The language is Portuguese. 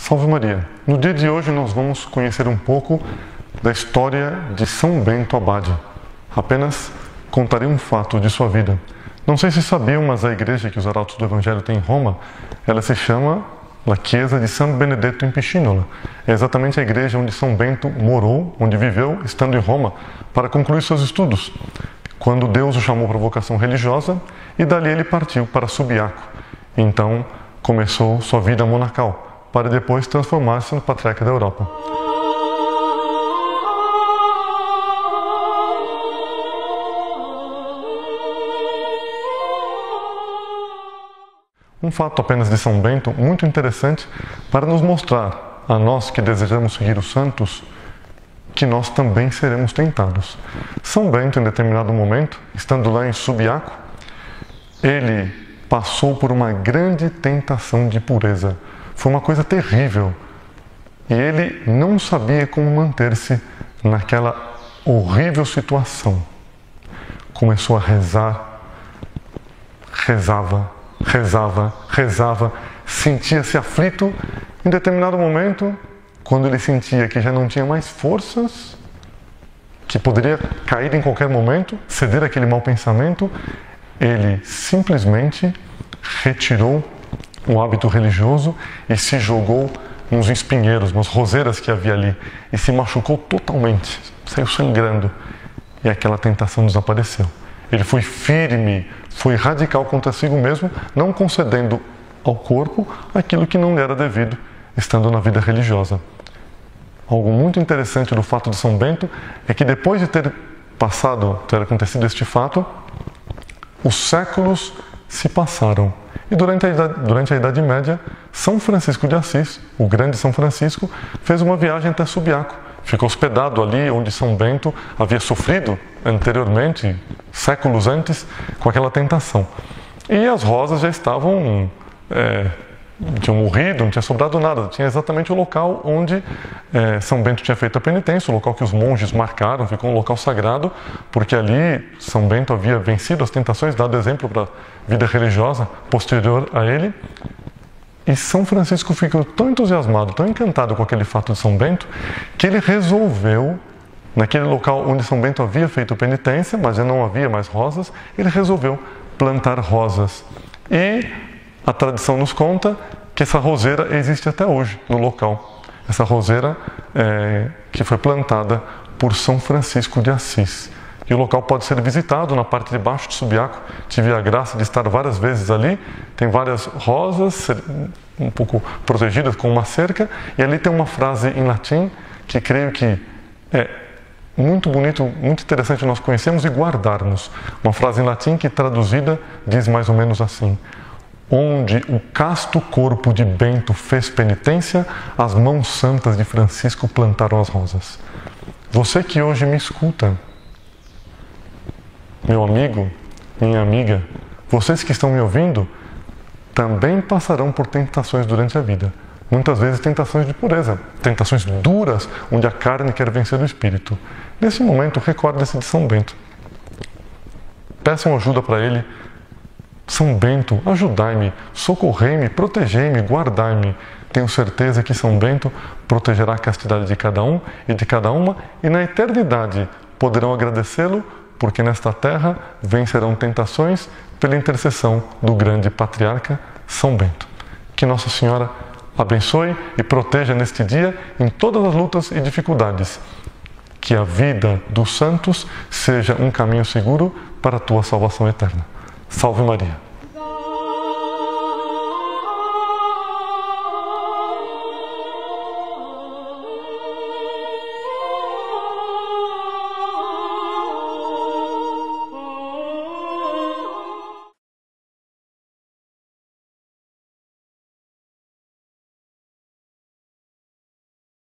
Salve Maria! No dia de hoje nós vamos conhecer um pouco da história de São Bento Abade. Apenas contarei um fato de sua vida. Não sei se sabiam, mas a igreja que os arautos do Evangelho têm em Roma, ela se chama La Chiesa di San Benedetto in Piscinola. É exatamente a igreja onde São Bento morou, onde viveu, estando em Roma, para concluir seus estudos, quando Deus o chamou para a vocação religiosa, e dali ele partiu para Subiaco. Então começou sua vida monacal, para depois transformar-se no patriarca da Europa. Um fato apenas de São Bento muito interessante para nos mostrar, a nós que desejamos seguir os santos, que nós também seremos tentados. São Bento, em determinado momento, estando lá em Subiaco, ele passou por uma grande tentação de pureza. Foi uma coisa terrível. E ele não sabia como manter-se naquela horrível situação. Começou a rezar, rezava, sentia-se aflito. Em determinado momento, quando ele sentia que já não tinha mais forças, que poderia cair em qualquer momento, ceder àquele mau pensamento, ele simplesmente retirou o hábito religioso e se jogou nos espinheiros, nas roseiras que havia ali, e se machucou totalmente, saiu sangrando, e aquela tentação desapareceu. Ele foi firme, foi radical consigo mesmo, não concedendo ao corpo aquilo que não lhe era devido, estando na vida religiosa. Algo muito interessante do fato de São Bento é que depois de ter acontecido este fato, os séculos se passaram. E durante a Idade Média, São Francisco de Assis, o grande São Francisco, fez uma viagem até Subiaco. Ficou hospedado ali onde São Bento havia sofrido anteriormente, séculos antes, com aquela tentação. E as rosas já estavam, tinham morrido, não tinha sobrado nada. Tinha exatamente o local onde São Bento tinha feito a penitência, o local que os monges marcaram, ficou um local sagrado, porque ali São Bento havia vencido as tentações, dado exemplo para a vida religiosa posterior a ele. E São Francisco ficou tão entusiasmado, tão encantado com aquele fato de São Bento, que ele resolveu, naquele local onde São Bento havia feito penitência, mas já não havia mais rosas, ele resolveu plantar rosas. E a tradição nos conta que essa roseira existe até hoje no local. Essa roseira que foi plantada por São Francisco de Assis. E o local pode ser visitado na parte de baixo de Subiaco. Tive a graça de estar várias vezes ali. Tem várias rosas, um pouco protegidas com uma cerca. E ali tem uma frase em latim que creio que é muito bonito, muito interessante nós conhecermos e guardarmos. Uma frase em latim que traduzida diz mais ou menos assim: onde o casto corpo de Bento fez penitência, as mãos santas de Francisco plantaram as rosas. Você que hoje me escuta, meu amigo, minha amiga, vocês que estão me ouvindo, também passarão por tentações durante a vida. Muitas vezes tentações de pureza, tentações duras, onde a carne quer vencer o espírito. Nesse momento, recorde-se de São Bento. Peçam ajuda para ele. São Bento, ajudai-me, socorrei-me, protegei-me, guardai-me. Tenho certeza que São Bento protegerá a castidade de cada um e de cada uma, e na eternidade poderão agradecê-lo, porque nesta terra vencerão tentações pela intercessão do grande patriarca São Bento. Que Nossa Senhora abençoe e proteja neste dia em todas as lutas e dificuldades. Que a vida dos santos seja um caminho seguro para a tua salvação eterna. Salve Maria!